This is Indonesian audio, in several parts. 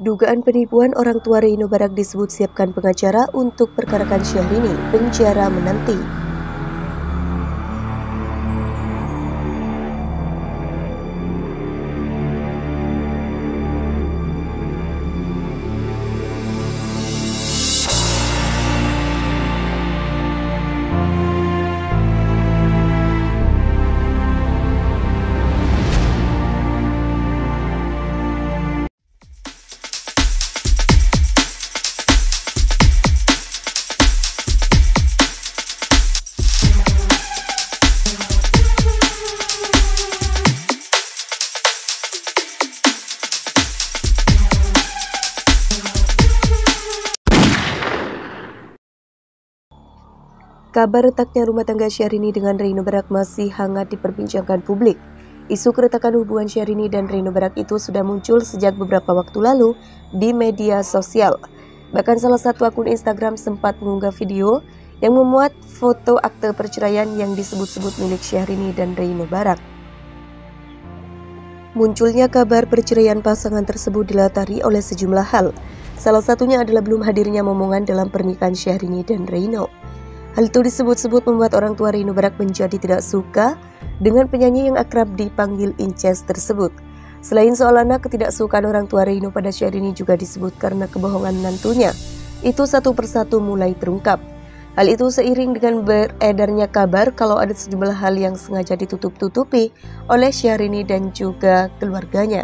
Dugaan penipuan orang tua Reino Barak disebut siapkan pengacara untuk perkarakan Syahrini, penjara menanti. Kabar retaknya rumah tangga Syahrini dengan Reino Barak masih hangat diperbincangkan publik. Isu keretakan hubungan Syahrini dan Reino Barak itu sudah muncul sejak beberapa waktu lalu di media sosial. Bahkan salah satu akun Instagram sempat mengunggah video yang memuat foto akte perceraian yang disebut-sebut milik Syahrini dan Reino Barak. Munculnya kabar perceraian pasangan tersebut dilatari oleh sejumlah hal. Salah satunya adalah belum hadirnya momongan dalam pernikahan Syahrini dan Reino. Hal itu disebut-sebut membuat orang tua Reino Barak menjadi tidak suka dengan penyanyi yang akrab dipanggil Inces tersebut. Selain soal anak, ketidaksukaan orang tua Reino pada Syahrini juga disebut karena kebohongan menantunya. Itu satu persatu mulai terungkap. Hal itu seiring dengan beredarnya kabar kalau ada sejumlah hal yang sengaja ditutup-tutupi oleh Syahrini dan juga keluarganya.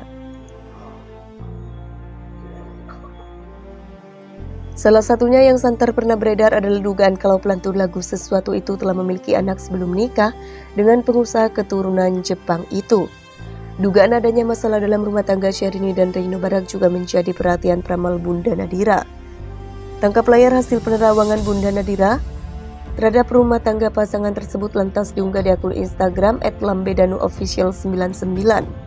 Salah satunya yang santer pernah beredar adalah dugaan kalau pelantun lagu Sesuatu Itu telah memiliki anak sebelum menikah dengan pengusaha keturunan Jepang itu. Dugaan adanya masalah dalam rumah tangga Syahrini dan Reino Barak juga menjadi perhatian peramal Bunda Nadira. Tangkap layar hasil penerawangan Bunda Nadira terhadap rumah tangga pasangan tersebut lantas diunggah di akun Instagram @lambedanuofficial99.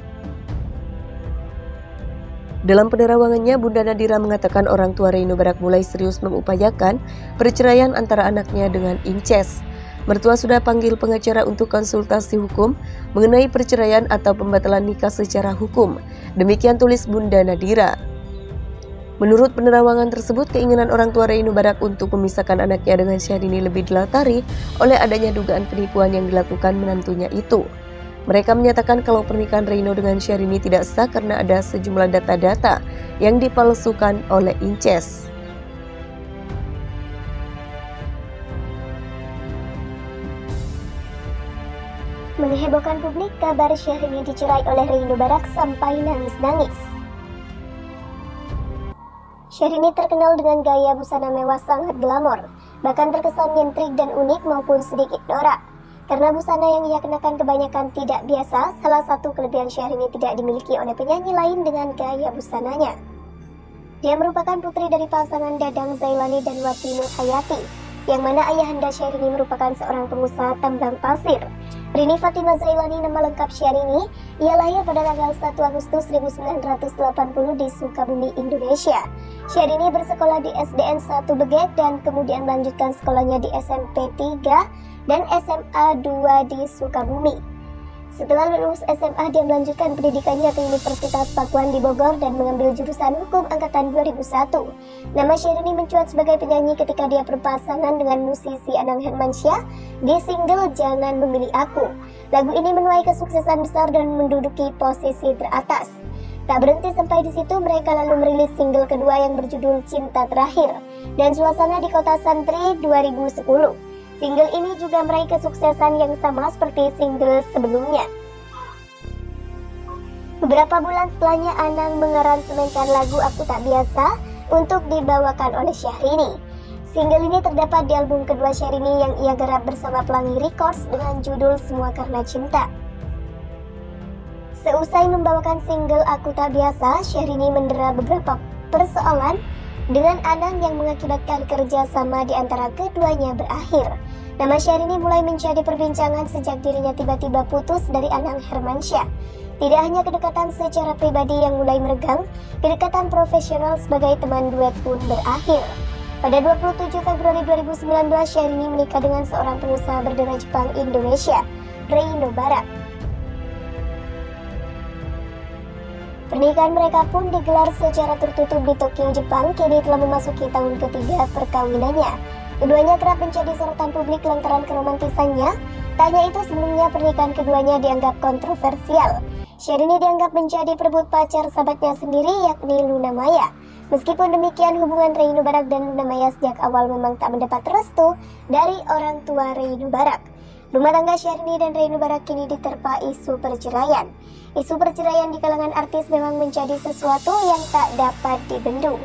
Dalam penerawangannya, Bunda Nadira mengatakan orang tua Reino Barak mulai serius mengupayakan perceraian antara anaknya dengan Inces. Mertua sudah panggil pengacara untuk konsultasi hukum mengenai perceraian atau pembatalan nikah secara hukum. Demikian tulis Bunda Nadira. Menurut penerawangan tersebut, keinginan orang tua Reino Barak untuk memisahkan anaknya dengan Syahrini lebih dilatari oleh adanya dugaan penipuan yang dilakukan menantunya itu. Mereka menyatakan kalau pernikahan Reino dengan Syahrini tidak sah karena ada sejumlah data-data yang dipalsukan oleh Inces. Menghebohkan publik, kabar Syahrini dicerai oleh Reino Barak sampai nangis-nangis. Syahrini terkenal dengan gaya busana mewah sangat glamor, bahkan terkesan nyentrik dan unik maupun sedikit norak. Karena busana yang ia kenakan kebanyakan tidak biasa, salah satu kelebihan Syahrini tidak dimiliki oleh penyanyi lain dengan gaya busananya. Dia merupakan putri dari pasangan Dadang Zailani dan Wati Nur Hayati, yang mana ayahanda Syahrini merupakan seorang pengusaha tambang pasir. Rini Fatimah Zailani, nama lengkap Syahrini, ia lahir pada tanggal 1 Agustus 1980 di Sukabumi, Indonesia. Syahrini bersekolah di SDN 1 Begek dan kemudian melanjutkan sekolahnya di SMP 3 dan SMA 2 di Sukabumi. Setelah lulus SMA, dia melanjutkan pendidikannya ke Universitas Pakuan di Bogor dan mengambil jurusan Hukum Angkatan 2001. Nama Syahrini mencuat sebagai penyanyi ketika dia berpasangan dengan musisi Anang Hermansyah di single Jangan Memilih Aku. Lagu ini menuai kesuksesan besar dan menduduki posisi teratas. Tak berhenti sampai di situ, mereka lalu merilis single kedua yang berjudul Cinta Terakhir dan Suasana di Kota Santri 2010. Single ini juga meraih kesuksesan yang sama seperti single sebelumnya. Beberapa bulan setelahnya, Anang mengaransemenkan lagu Aku Tak Biasa untuk dibawakan oleh Syahrini. Single ini terdapat di album kedua Syahrini yang ia garap bersama Pelangi Records dengan judul Semua Karena Cinta. Seusai membawakan single Aku Tak Biasa, Syahrini mendera beberapa persoalan dengan Anang yang mengakibatkan kerjasama di antara keduanya berakhir. Nama Syahrini mulai menjadi perbincangan sejak dirinya tiba-tiba putus dari Anang Hermansyah. Tidak hanya kedekatan secara pribadi yang mulai meregang, kedekatan profesional sebagai teman duet pun berakhir. Pada 27 Februari 2019, Syahrini menikah dengan seorang pengusaha berdarah Jepang Indonesia, Reino Barak. Pernikahan mereka pun digelar secara tertutup di Tokyo, Jepang. Kini telah memasuki tahun ketiga perkawinannya. Keduanya kerap menjadi sorotan publik lantaran keromantisannya. Tak hanya itu, sebelumnya pernikahan keduanya dianggap kontroversial. Syahrini dianggap menjadi perebut pacar sahabatnya sendiri, yakni Luna Maya. Meskipun demikian, hubungan Reino Barak dan Luna Maya sejak awal memang tak mendapat restu dari orang tua Reino Barak. Rumah tangga Syahrini dan Reino Barak kini diterpa isu perceraian. Isu perceraian di kalangan artis memang menjadi sesuatu yang tak dapat dibendung.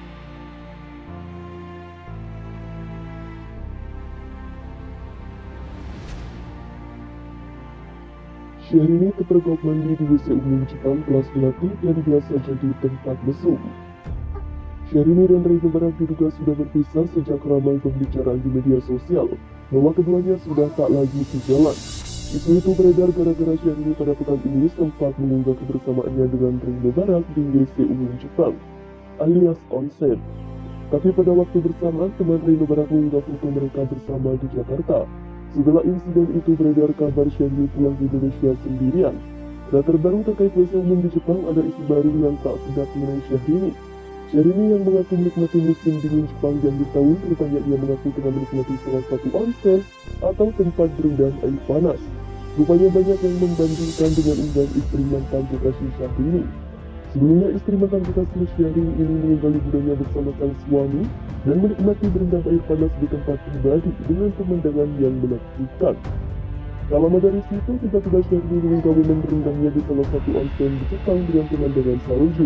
Syahrini terpergok mandi di WC umum Jepang kelas melati dan biasa jadi tempat mesum. Syahrini dan Reino Barak diduga sudah berpisah sejak ramai pembicaraan di media sosial bahwa keduanya sudah tak lagi sejalan. Isu itu beredar gara-gara Syahrini pada pekan ini sempat mengunggah kebersamaannya dengan Reino Barak di WC umum Jepang, alias onsen. Tapi pada waktu bersamaan, teman Reino Barak mengunggah foto mereka bersama di Jakarta. Setelah insiden itu beredar kabar Syahrini pulang di Indonesia sendirian. Dan terbaru terkait WC umum di Jepang, ada isu baru yang tak sedap mengenai Syahrini. Syahrini yang mengaku menikmati musim dingin Jepang di akhir tahun, rupanya ia mengaku tengah menikmati salah satu onsen atau tempat berendam air panas. Rupanya banyak yang membandingkan dengan unggahan istri mantan kekasih Syahrini. Sebelumnya istri mantan kekasih Syahrini ini mengunggah liburannya bersama sang suami dan menikmati berendam air panas di tempat pribadi dengan pemandangan yang menakjubkan. Tak lama dari situ, tiba-tiba Syahrini mengunggah momen berendamnya di salah satu onsen di Jepang dengan pemandangan salju.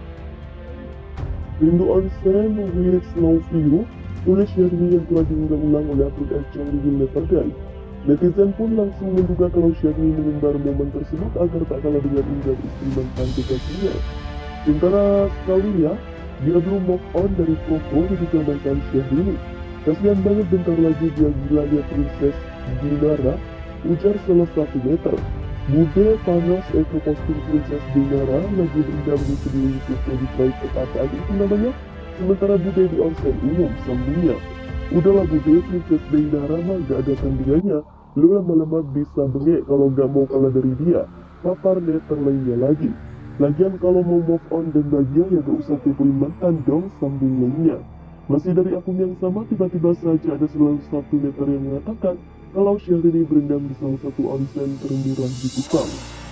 Rindu onsen with snow view, tulis Syahrini yang telah diunggah ulang oleh akun @Chongri Will Never Die. Netizen pun langsung menduga kalau Syahrini mengumbar momen tersebut agar tak kalah dengan unggahan istri mantan kekasihnya. Sementara sekali ya, dia belum move on dari foto yang digambarkan Syahrini. Kasihan banget, bentar lagi dia gila lihat Princess Dinara, ujar salah satu meter. Bude panas posting Princess Dinara lagi berendam di sebelah foto di private apaan itu namanya. Sementara Bude di onsen umum, sambungnya. Udahlah Bude, Princess Dinara mah gak ada tandingannya. Lu lama-lama bisa bengek kalau gak mau kalah dari dia. Papar meter lainnya lagi. Lagian kalau mau move on dan bahagia ya gak usah tipuin mantan dong, sambung lainnya. Masih dari akun yang sama, tiba-tiba saja ada salah satu meter yang mengatakan kalau Syahrini berendam di salah satu onsen termurah di Jepang.